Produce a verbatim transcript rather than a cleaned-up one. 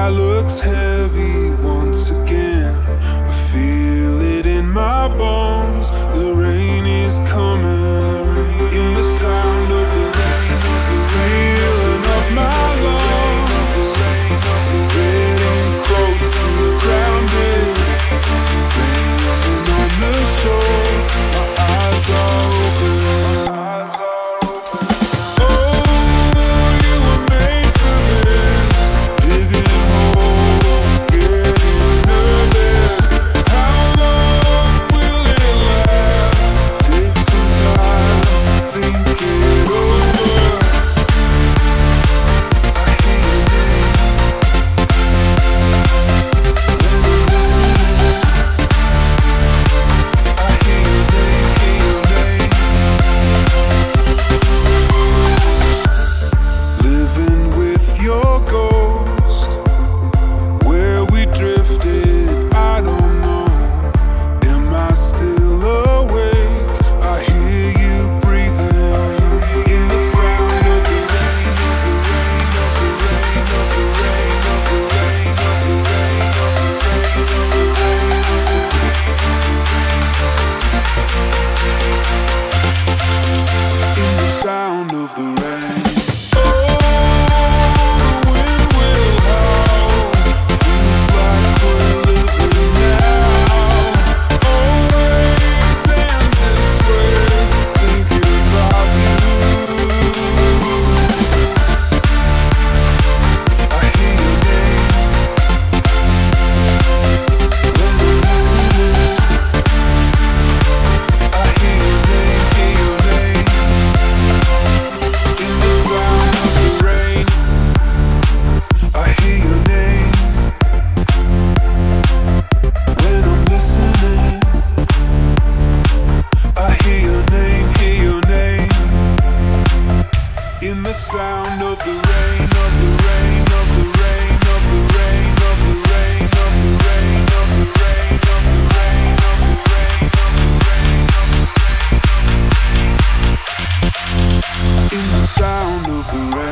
looks heavy once again. I feel it in my bones. The rain is coming. In the sound of the rain, filling up my lungs, getting close to the ground, standing on the shore. My eyes are open. In the sound of the rain, of the rain, of the rain, of the rain, of the rain, of the rain, of the rain, of the rain, of the rain, of the rain. In the sound of the rain.